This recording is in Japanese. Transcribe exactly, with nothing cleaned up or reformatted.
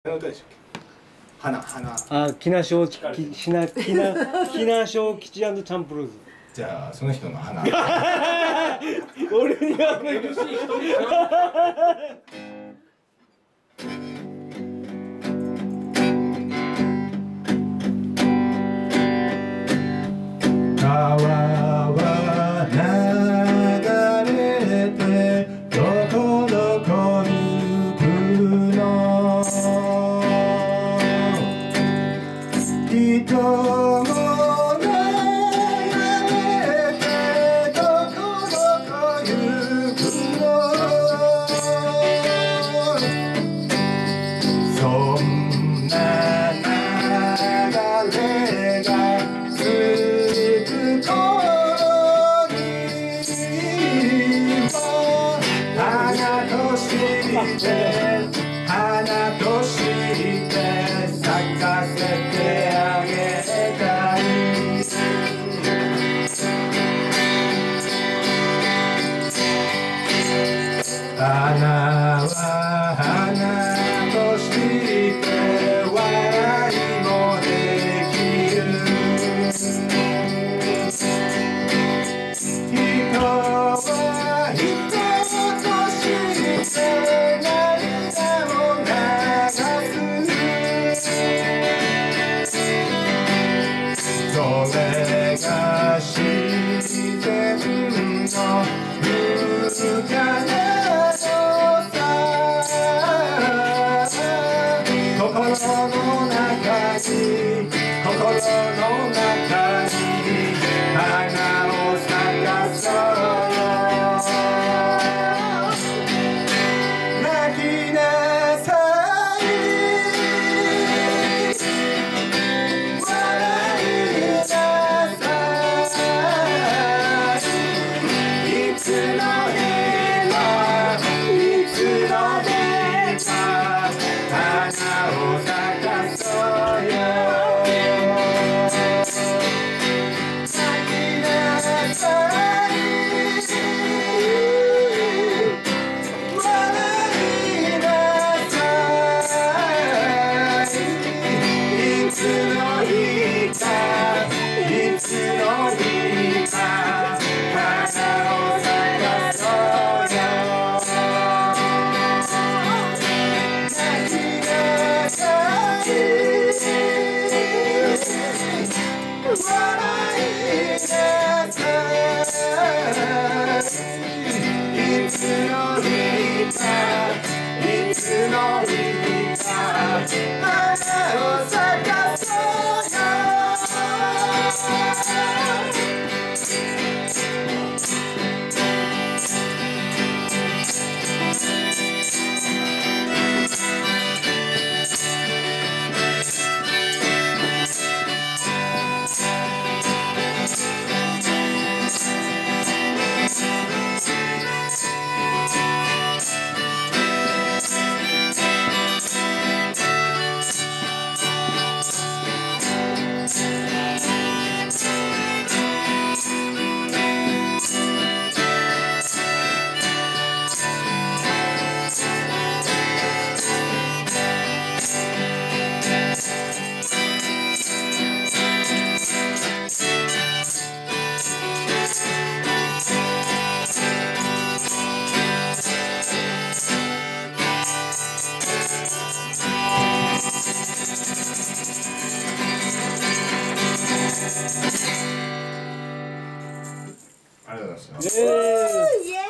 何の歌でしたっけ？花花。 あ、木梨小吉、木梨木梨小吉&チャンプルーズ。 じゃあその人の花。 俺には無理。 川は流れてどこどこに行くの？人も流れてどこどこ行くの？そんな流れが続く頃には花として花として咲かせてあげたい。花は花として笑いもできる。人は人として涙を流す。それが自然の無価なのさ。心の中に心の中に花を咲かそうよ。泣きなさい、笑いなさい。いつの日もいつの日も花を咲かそうよ。泣きなさい、笑いなさい。いつの日かいつの日か花を咲かそうよ。泣きなさい、笑いなさい。いつの日かいつの日か花を咲かそうよ。ありがとうございます。 イエーイ。